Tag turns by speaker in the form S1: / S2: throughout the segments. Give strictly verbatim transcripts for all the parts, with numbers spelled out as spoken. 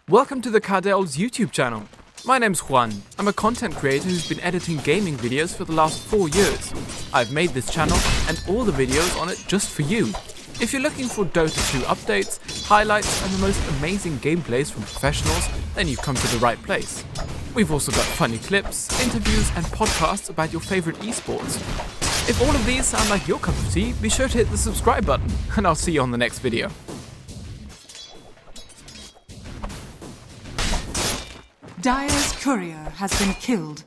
S1: Welcome to the Cardel's YouTube channel. My name's Juan. I'm a content creator who's been editing gaming videos for the last four years. I've made this channel and all the videos on it just for you. If you're looking for Dota two updates, highlights and the most amazing gameplays from professionals, then you've come to the right place. We've also got funny clips, interviews and podcasts about your favorite esports. If all of these sound like your cup of tea, be sure to hit the subscribe button and I'll see you on the next video.
S2: Dire's courier has been killed.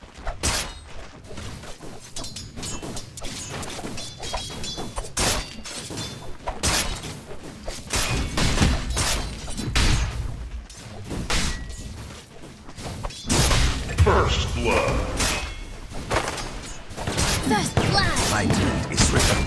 S3: First blood.
S4: First blood.
S5: My deed is written.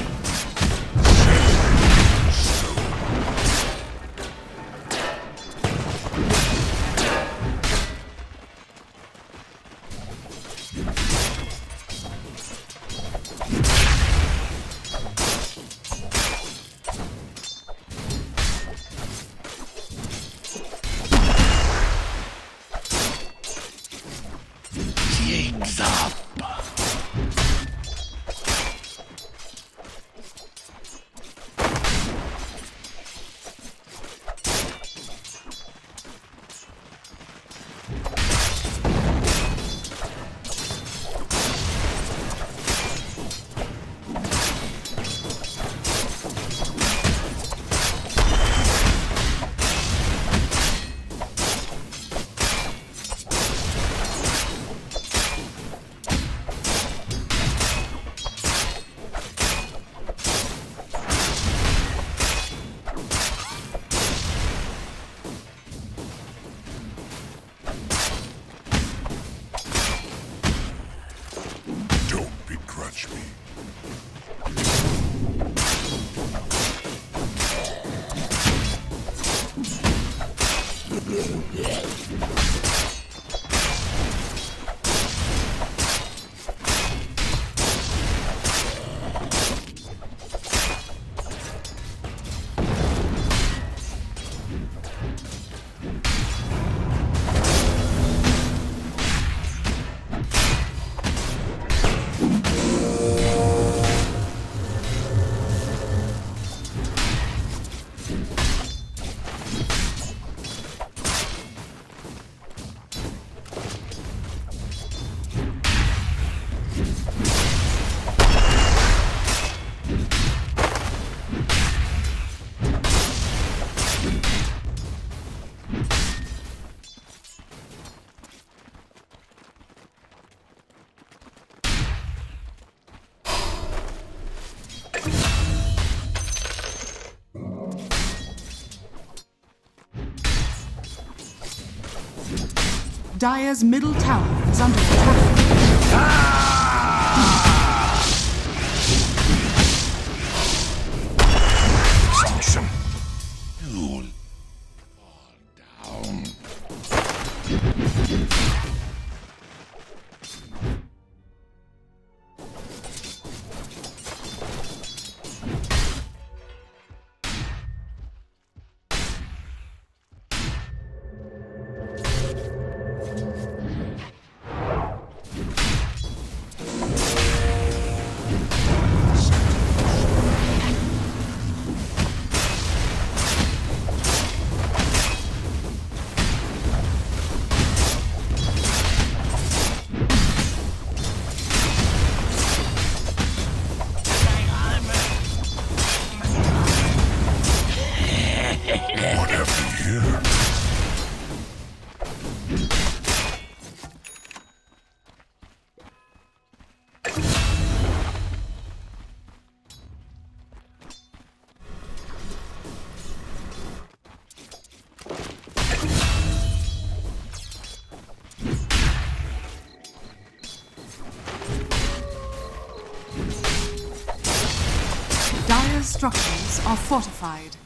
S5: Jigs up.
S3: Begrudge me.
S2: Dire's middle tower is under attack.
S3: Function. You'll fall down. What happened here?
S2: Dire's structures are fortified.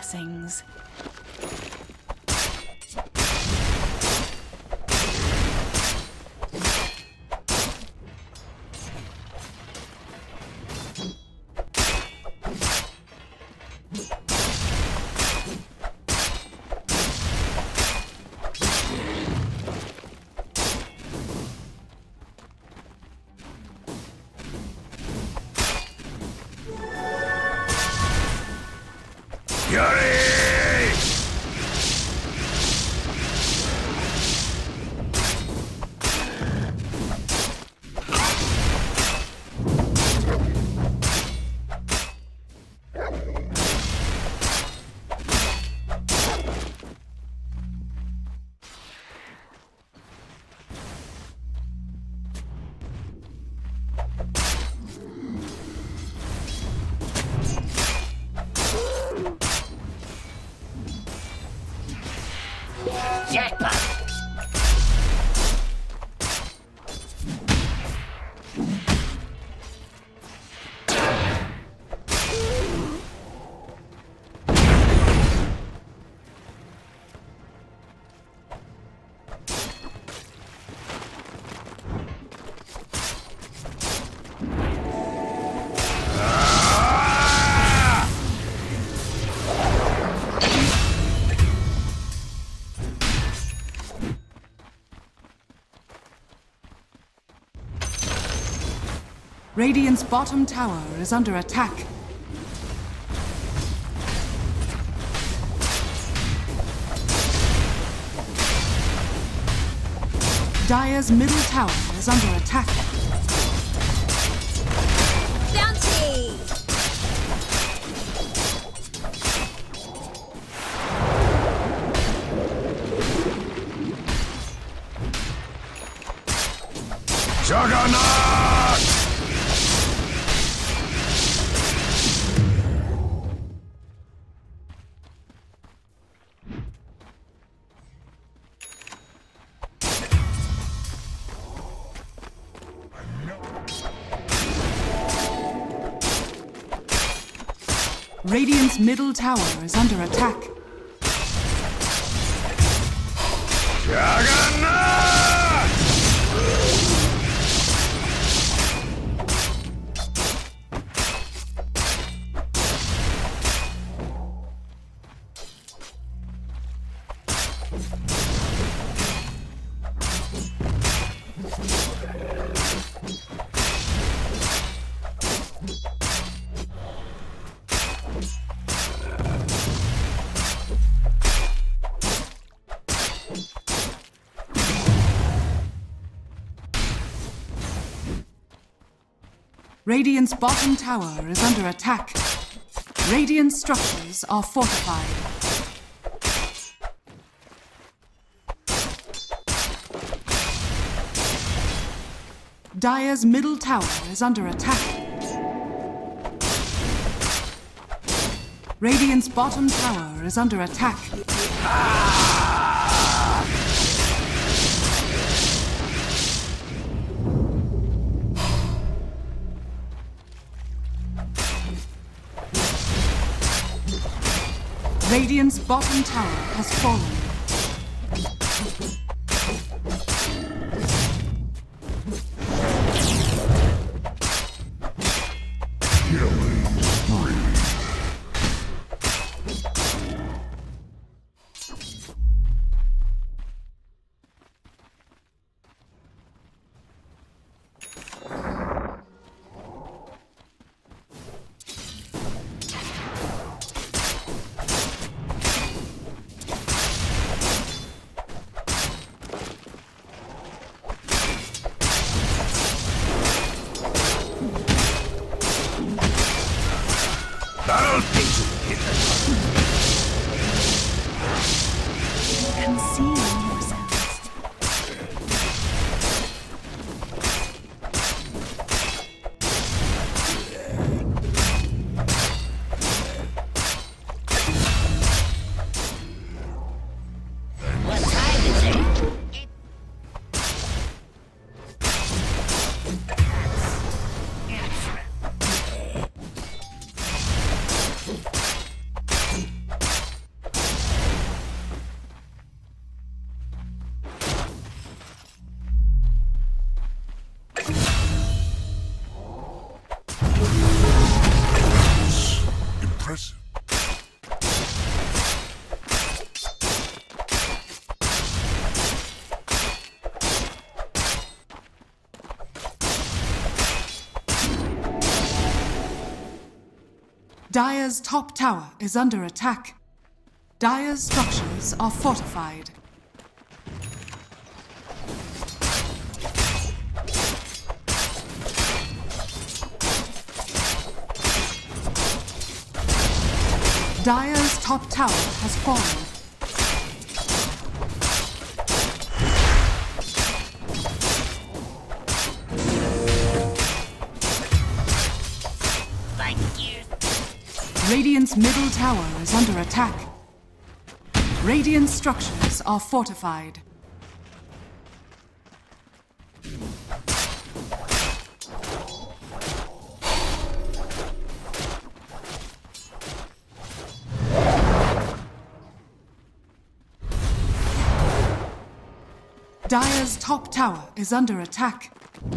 S2: blessings.
S4: Jackpot!
S2: Radiant's bottom tower is under attack. Dire's middle tower is under attack.
S4: Bounty!
S3: Juggernaut!
S2: Radiant's middle tower is under attack.
S3: Juggernaut!
S2: Radiant's bottom tower is under attack. Radiant structures are fortified. Dire's middle tower is under attack. Radiant's bottom tower is under attack. Radiant's bottom tower has fallen.
S3: Killing spree.
S2: Dire's top tower is under attack. Dire's structures are fortified. Dire's top tower has fallen. Radiant's middle tower is under attack. Radiant structures are fortified. Dire's top tower is under attack.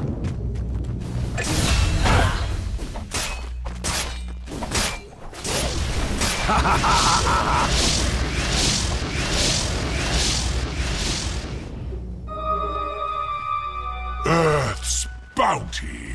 S3: Earth's bounty.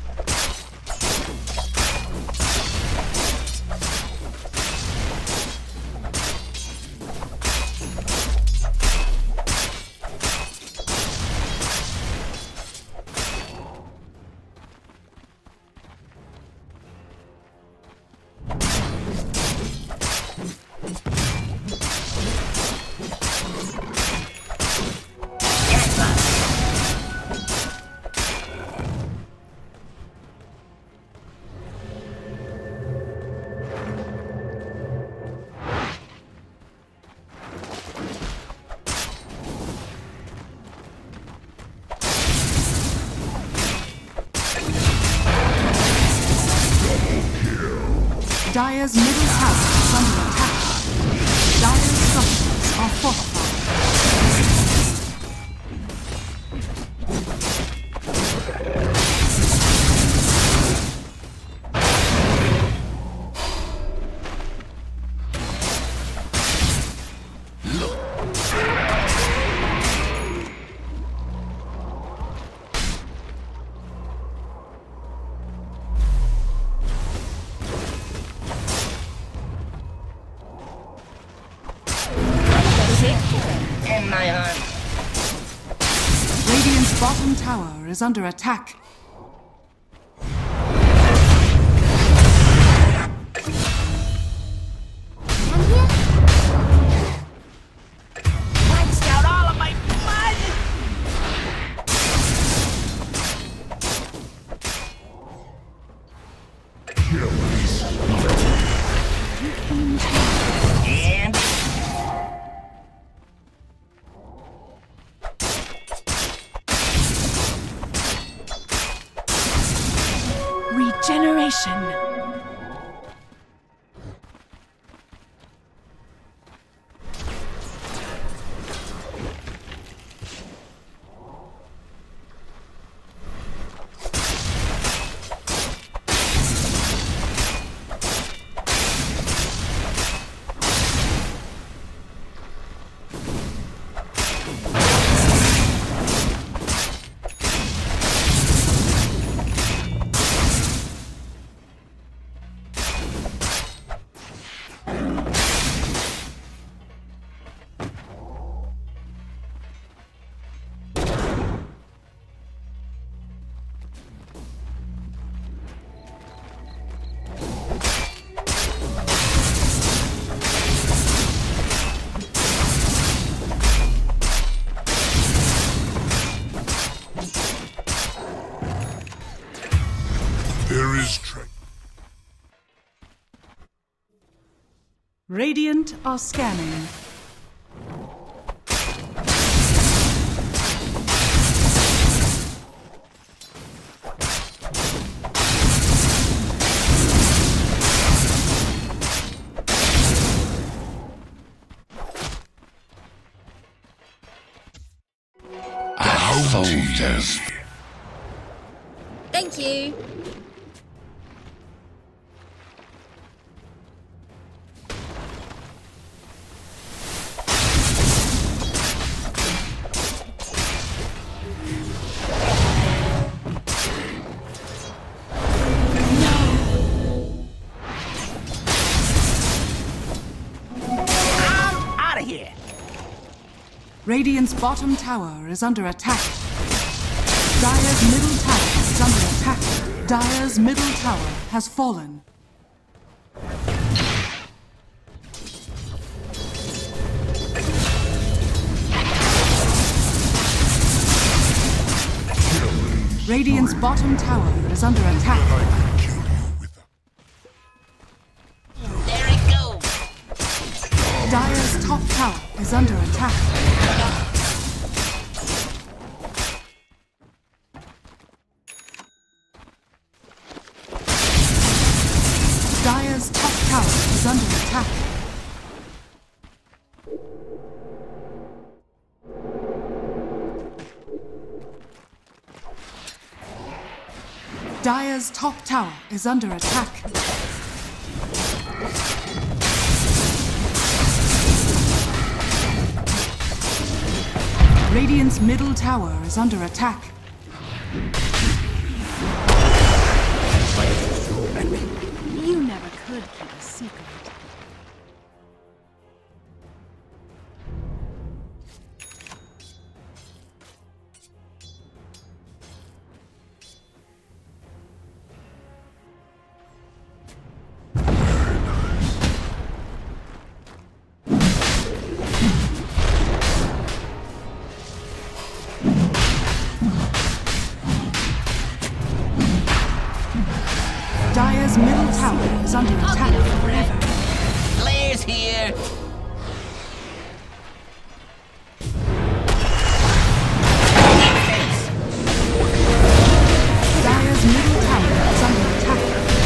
S2: Dire's middle tower is under attack. Dire's structures are fortified.
S4: In my arm.
S2: Radiant's bottom tower is under attack.
S4: Waxed out all of my blood! And
S2: Regeneration.
S3: There is strength.
S2: Radiant are scanning.
S3: Soldiers.
S4: thank you.
S2: Radiant's bottom tower is under attack. Dire's middle tower is under attack. Dire's middle tower has fallen. Radiant's bottom tower is under attack.
S3: I can kill you with a...
S4: There it goes.
S2: Dire's top tower is under attack. Dire's top tower is under attack. Dire's top tower is under attack. Radiant's middle tower is under attack.
S5: You never could keep a secret.
S2: Dire's middle tower is under attack.
S4: Blair's here.
S2: Dire's middle tower is under attack.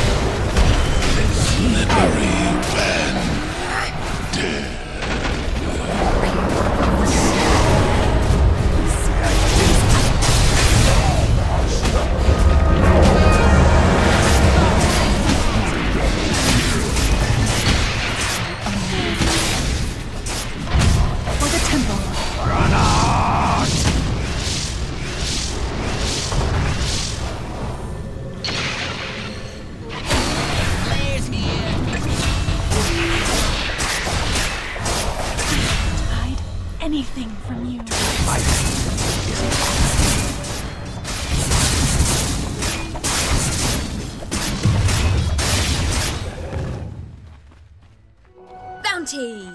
S2: For the temple.
S4: Blair's here.
S5: Hide anything from you. Bounty!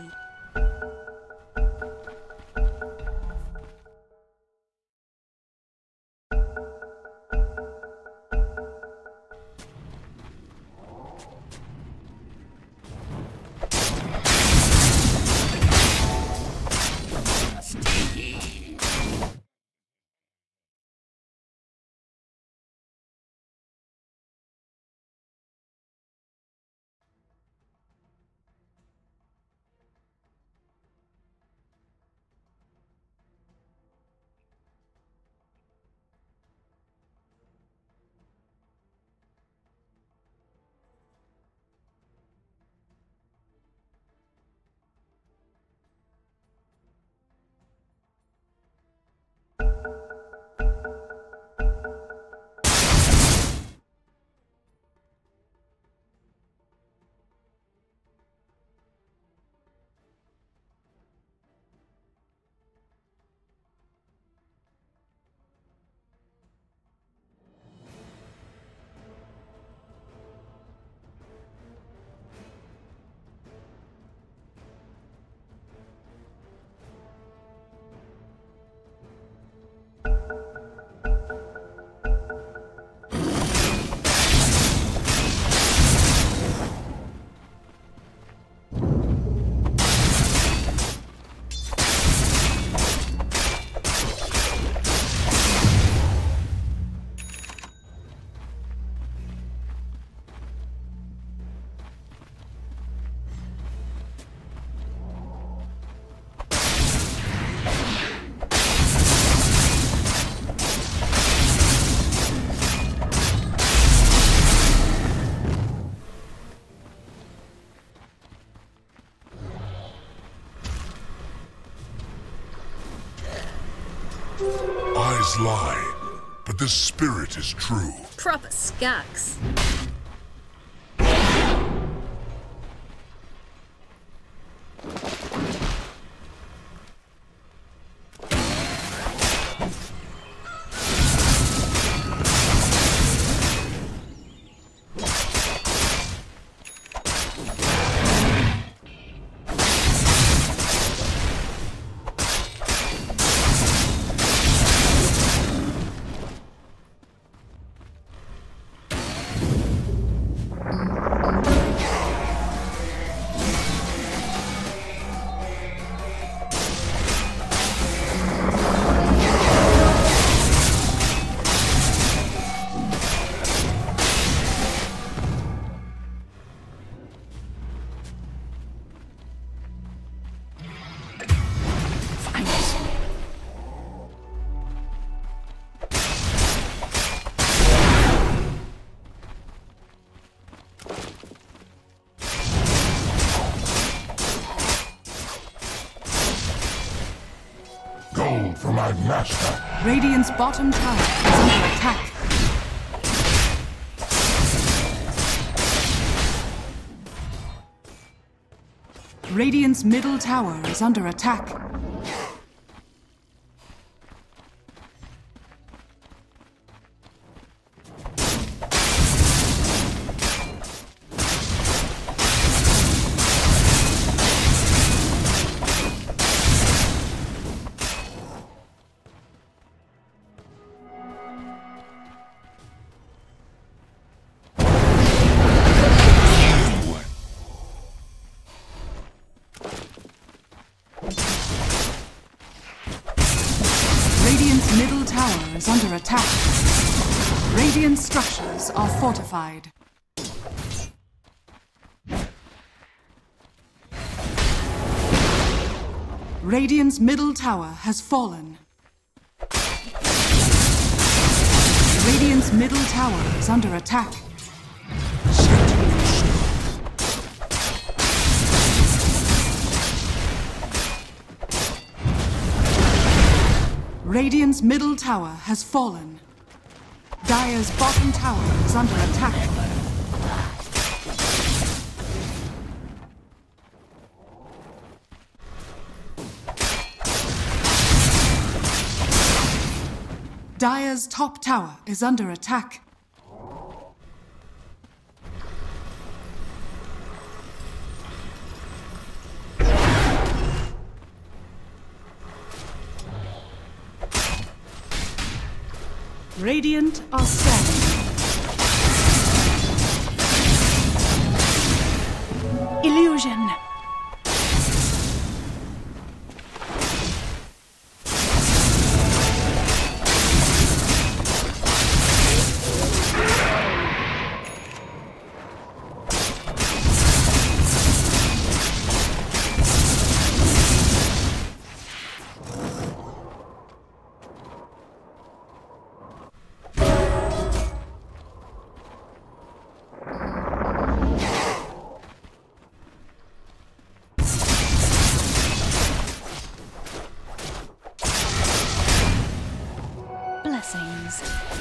S3: Eyes lie, but the spirit is true.
S5: Proper skaks.
S3: master.
S2: Radiant's bottom tower is under attack. Radiant's middle tower is under attack. Radiant's middle tower is under attack. Radiant structures are fortified. Radiant's middle tower has fallen. Radiant's middle tower is under attack. Radiant's middle tower has fallen. Dire's bottom tower is under attack. Dire's top tower is under attack. Radiant are standing.
S5: Illusion. Blessings.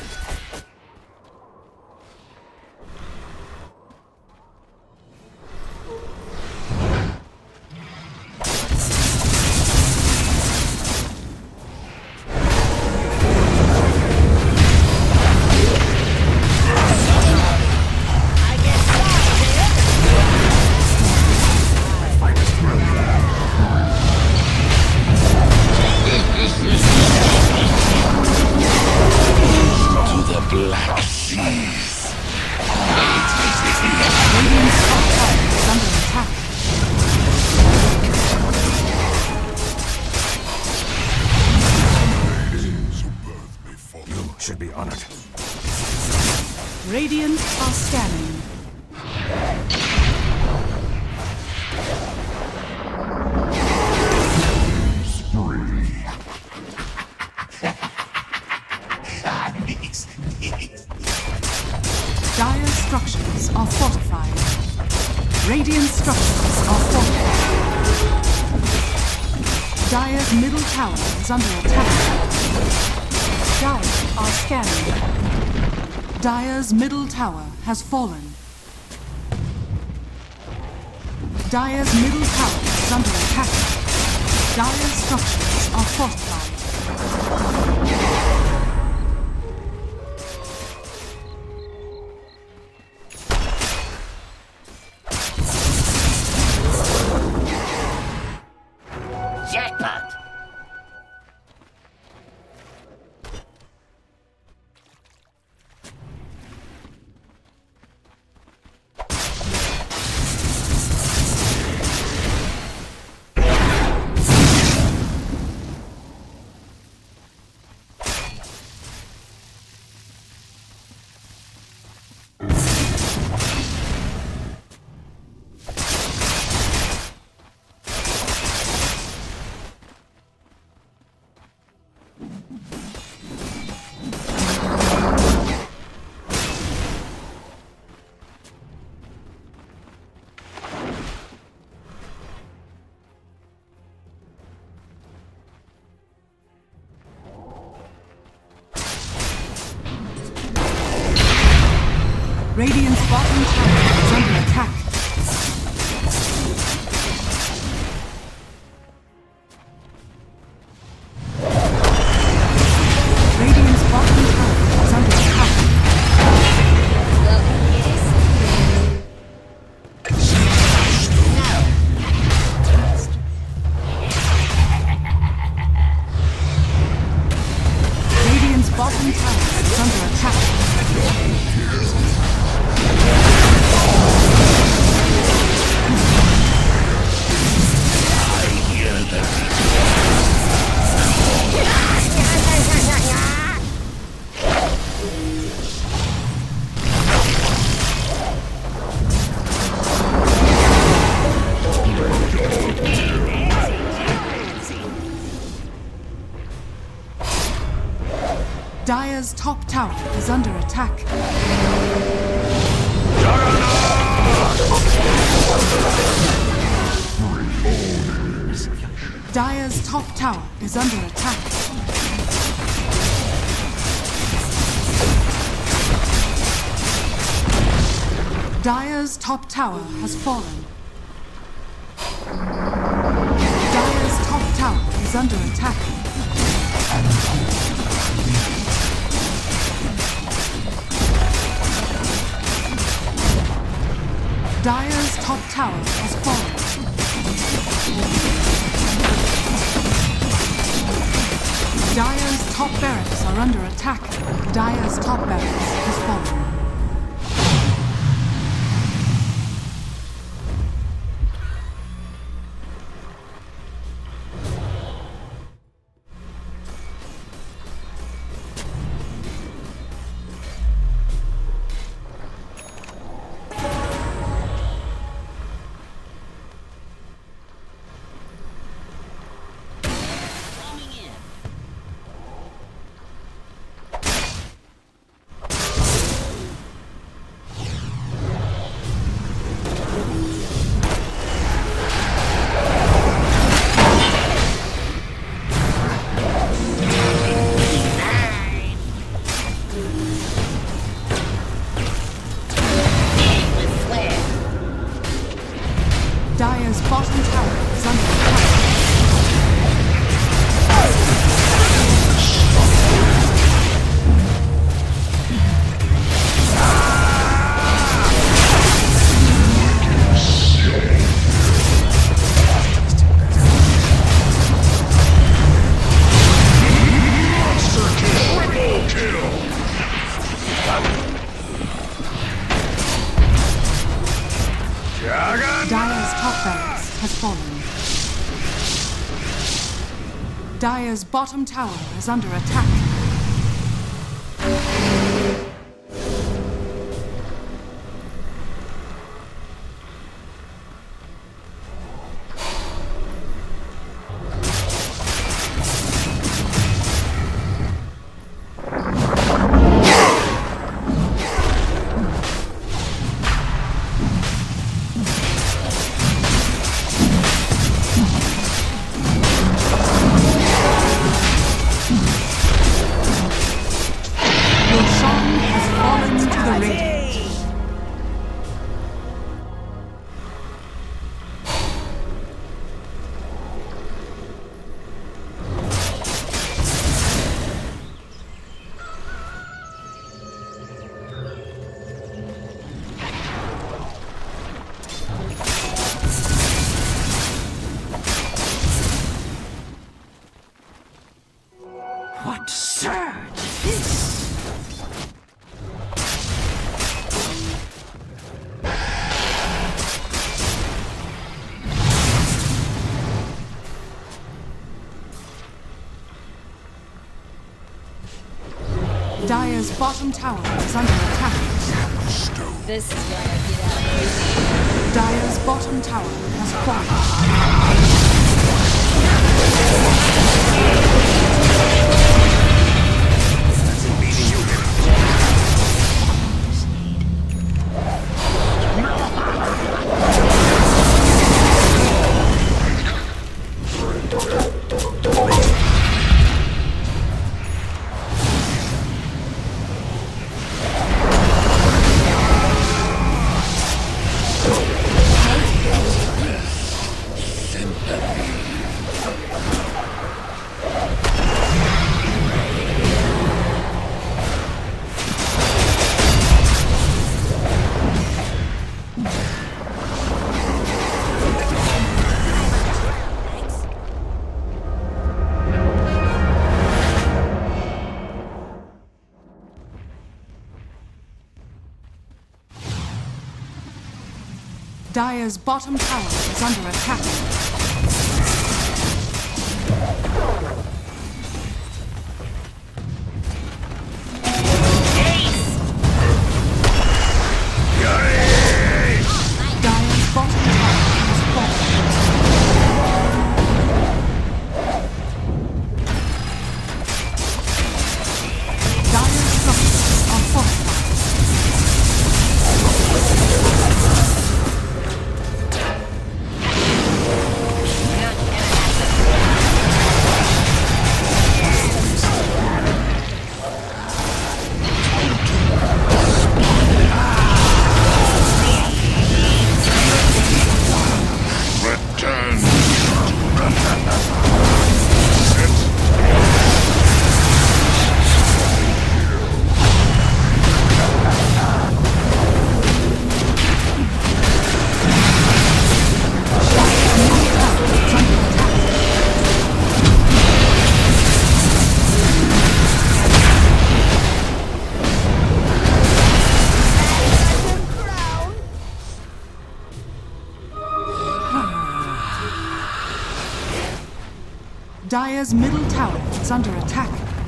S6: Should be honored.
S2: Radiant are scanning. Dire structures are fortified. Radiant structures are fortified. Dire's middle tower is under attack. Dire are scanning. Dire's middle tower has fallen. Dire's middle tower is under attack. Dire's structures are fortified.
S4: Jackpot!
S2: Radiant's bottom tower is under attack. Radiant's bottom tower is under attack. Radiant's bottom tower is under attack. Dire's top tower is under attack. Dire's top tower is under attack. Dire's top tower has fallen. Dire's top tower is under attack. Dire's top tower has fallen. Dire's top barracks are under attack. Dire's top barracks has fallen. Dire's bottom tower is under attack. Dire's top barracks has fallen. Dire's bottom tower is under attack.
S4: What surge is this?
S2: Dire's bottom tower is under attack.
S5: This is why I get out.
S2: Dire's bottom tower has fallen. Dire's bottom tower is under attack. Dire's bottom tower has fallen. Dire's structures are fortified. Dire's middle tower is under attack.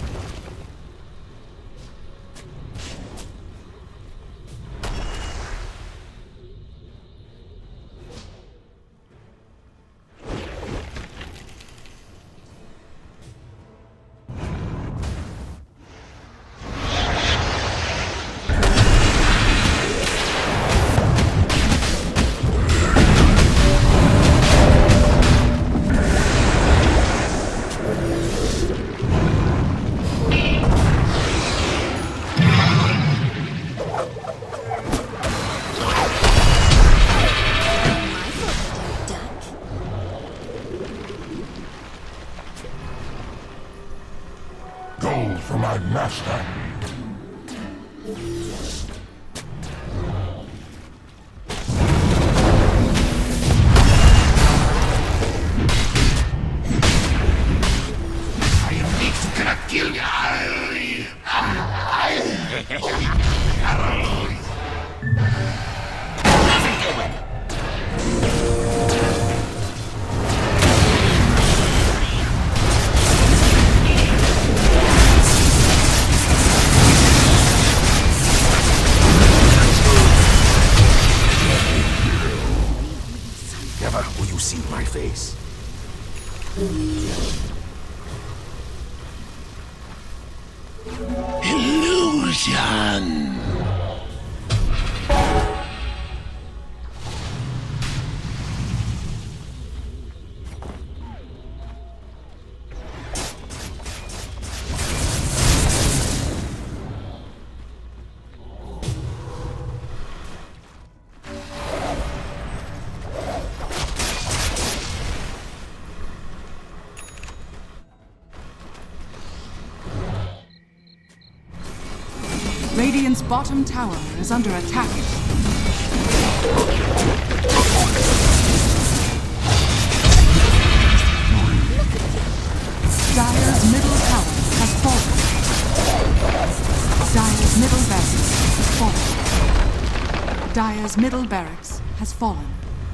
S3: Gold for my master. I am next gonna kill you. Never will you see my face. Illusion!
S2: Radiant's bottom tower is under attack. Dire's middle tower has fallen. Dire's middle barracks has fallen. Dire's middle barracks has fallen.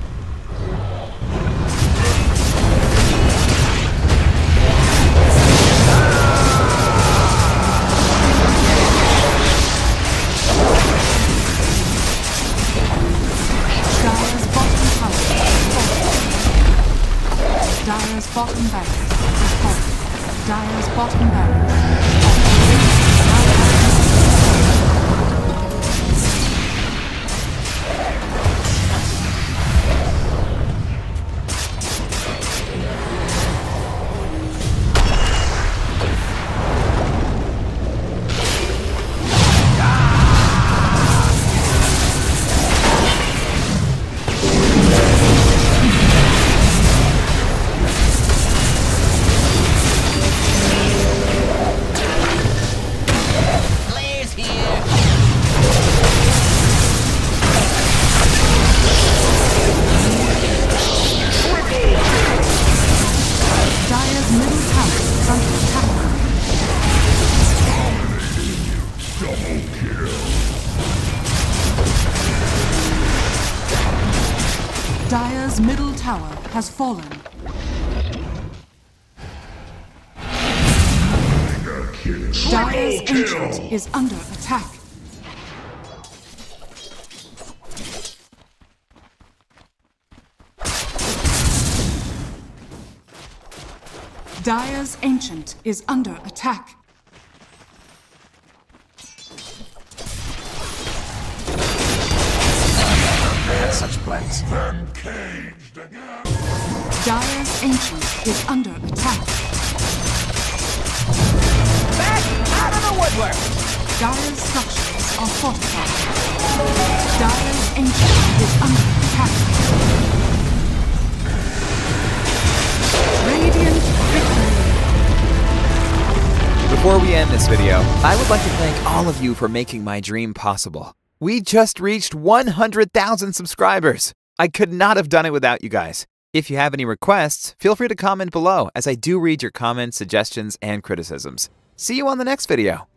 S2: Dire's bottom barracks is falling. Dire's bottom barracks tower has fallen. Dire's ancient is under attack. Dire's ancient is under attack.
S6: Had such plans.
S2: Dire's ancient is under attack.
S6: Back out of the woodwork!
S2: Dire's structures are fortified. Dire's ancient is under attack. Radiant victory.
S7: Before we end this video, I would like to thank all of you for making my dream possible. We just reached one hundred thousand subscribers. I could not have done it without you guys. If you have any requests, feel free to comment below, as I do read your comments, suggestions, and criticisms. See you on the next video.